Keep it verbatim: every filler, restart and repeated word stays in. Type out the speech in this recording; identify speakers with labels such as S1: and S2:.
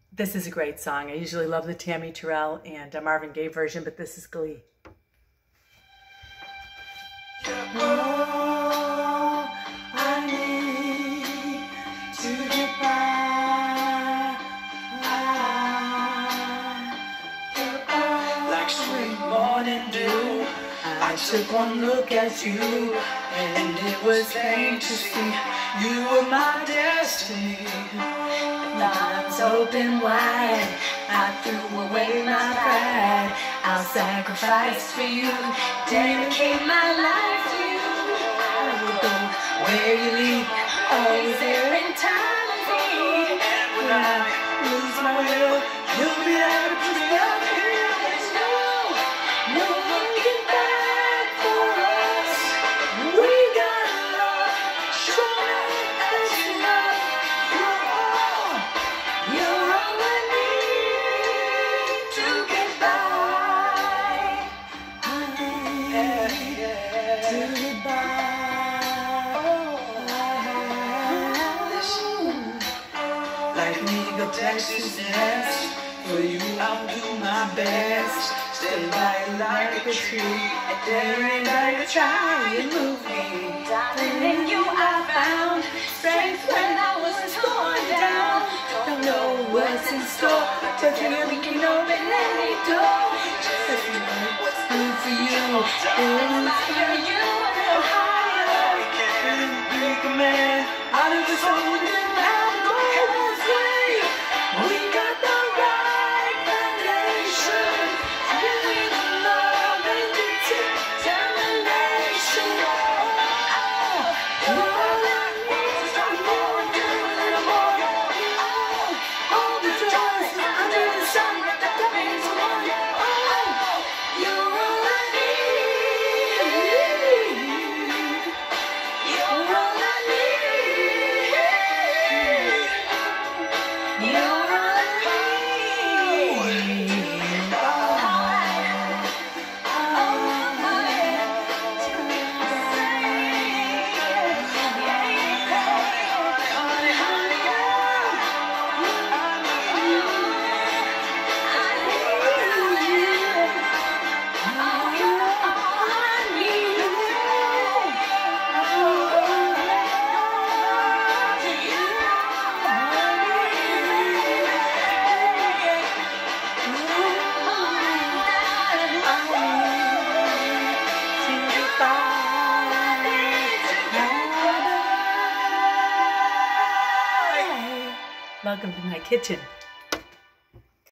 S1: This is a great song. I usually love the Tammi, Terrell, and uh, Marvin Gaye version, but this is Glee.
S2: Oh, I need to get by. Like sweet morning dew, I took one look at you, and it was plain to see you were my destiny. Now I'm open wide, I threw away my pride. I'll sacrifice for you, dedicate my life to you. I will go where you lead, always there in time of need. And when I lose my will, you'll be there to pick me up here. There's no, no looking back for us. We got love, strong enough, that's enough. You're all, you're all I need to get by. I need to get by. Like Nigga, Texas, yes. For you, I'll do my best. Stay by you like a tree. And there ain't I try and move me. Darling, in you I found strength when I was torn down. Don't know what's in store, but here we can open any door. Just know what's good for you. Inspire you a little higher. And make a man out of his own and have no way. We got the right foundation. With love and determination. Oh, you're all I need. Start more, do a little more. Oh, all the joys under the sun that means one. Oh, you're all I need. You're all I need. You're all I need.
S1: Welcome to my kitchen.